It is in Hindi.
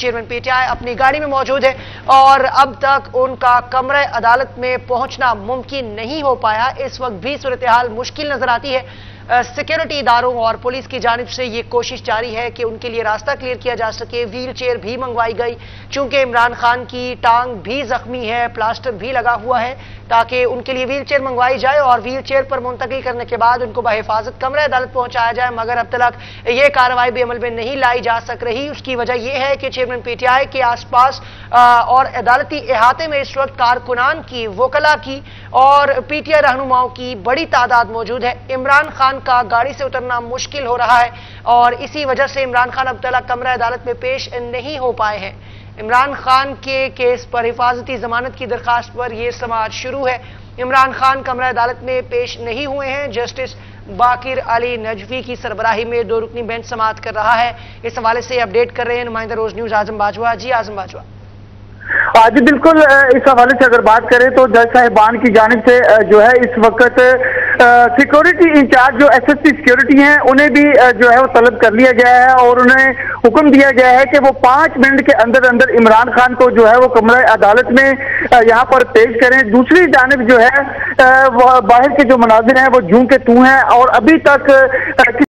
चेयरमैन पीटीआई अपनी गाड़ी में मौजूद है और अब तक उनका कमरे अदालत में पहुंचना मुमकिन नहीं हो पाया। इस वक्त भी सूरत हाल मुश्किल नजर आती है। सिक्योरिटी इदारों और पुलिस की जानिब से ये कोशिश जारी है कि उनके लिए रास्ता क्लियर किया जा सके। व्हील चेयर भी मंगवाई गई, चूंकि इमरान खान की टांग भी जख्मी है, प्लास्टर भी लगा हुआ है, ताकि उनके लिए व्हील चेयर मंगवाई जाए और व्हील चेयर पर मुंतकिल करने के बाद उनको बहिफाजत कमरे अदालत पहुंचाया जाए। मगर अब तक ये कार्रवाई भी अमल में नहीं लाई जा सक रही। उसकी वजह यह है कि चेयरमैन पीटीआई के आसपास और अदालती इहाते में इस वक्त कारकुनान की, वकला की और पीटीआई रहनुमाओं की बड़ी तादाद मौजूद है। इमरान खान का गाड़ी से उतरना मुश्किल हो रहा है और इसी वजह से इमरान खान अब तक कमरा अदालत में पेश नहीं हो पाए हैं। इमरान खान के केस पर हिफाजती जमानत की दरखास्त पर यह समाअत शुरू है। इमरान खान कमरा अदालत में पेश नहीं हुए हैं। जस्टिस बाकिर अली नजफी की सरबराही में 2 रुकनी बेंच समाअत कर रहा है। इस हवाले से अपडेट कर रहे हैं नुमाइंदा रोज न्यूज आजम बाजवा। जी आजम बाजवा। जी बिल्कुल, इस हवाले से अगर बात करें तो जज साहिबान की जानिब से जो है इस वक्त सिक्योरिटी इंचार्ज जो एसएसपी सिक्योरिटी हैं उन्हें भी जो है वो तलब कर लिया गया है और उन्हें हुक्म दिया गया है कि वो 5 मिनट के अंदर अंदर इमरान खान को जो है वो कमरा अदालत में यहाँ पर पेश करें। दूसरी जानिब जो है बाहर के जो मनाजिर हैं वो जूं के तू हैं और अभी तक